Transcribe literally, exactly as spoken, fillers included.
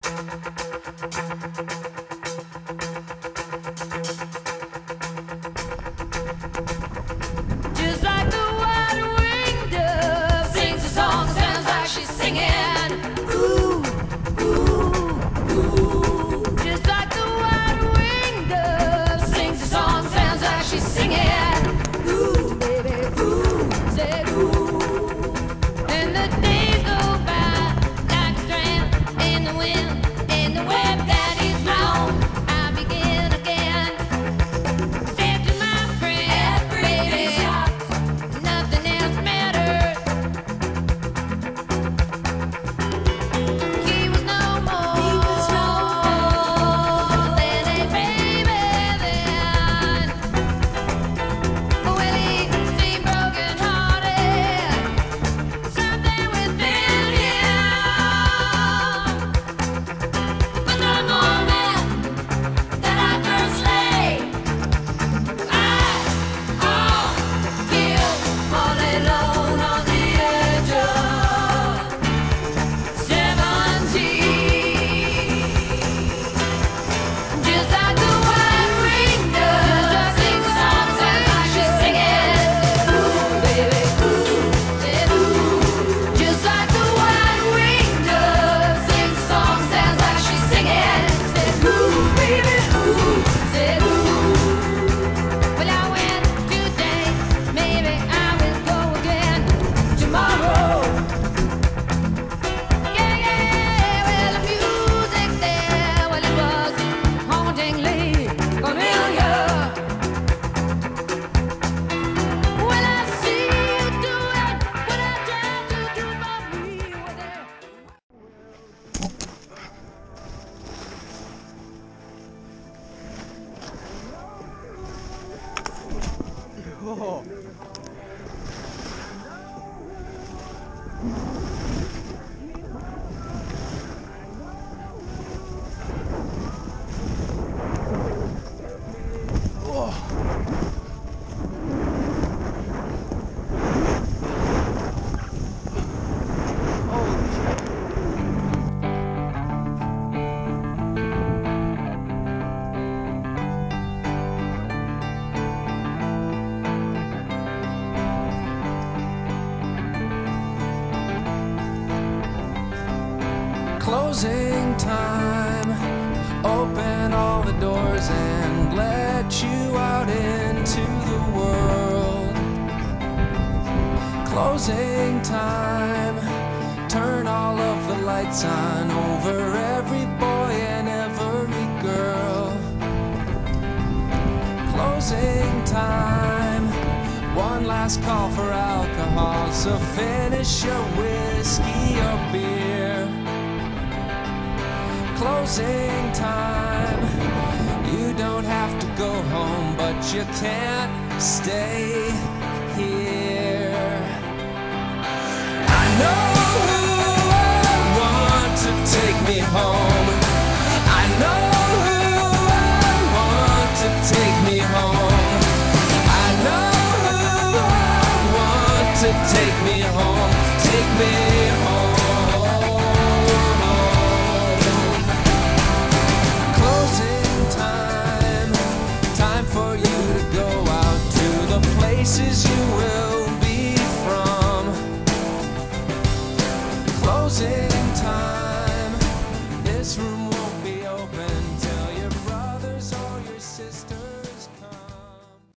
Just like the white-winged dove sings a song, sounds like she's singing. Ooh, ooh, ooh. Just like the white-winged dove sings a song, sounds like she's singing. Ooh, baby, ooh, say ooh. And the days go by like a strand in the wind, in the web that is long. I begin again. Said to my friend, baby, nothing else matters. He was no more, he was no more than a baby then. Well, he seemed broken hearted, something within him. But the moment that I first lay eyes on him, all alone on the edge of seventeen, just like the white-winged dove sings a song, sounds like she's singing. Ooh, baby, ooh, said ooh. Just like the white-winged dove sings a song, sounds like she's singing. Said ooh, baby, ooh, said ooh. Well, I went today, maybe I will go again tomorrow. Yeah, yeah, well, the music there, well, it was hauntingly familiar. Well, I see you do it when I try to do for me with it. Oh. Closing time, open all the doors and let you out into the world. Closing time, turn all of the lights on over every boy and every girl. Closing time, one last call for alcohol, so finish your whiskey or beer. Closing time, you don't have to go home, but you can't stay here. I know who I want to take me home. I know who I want to take me home. I know who I want to take me home. Take me home. Places you will be from. Closing time. This room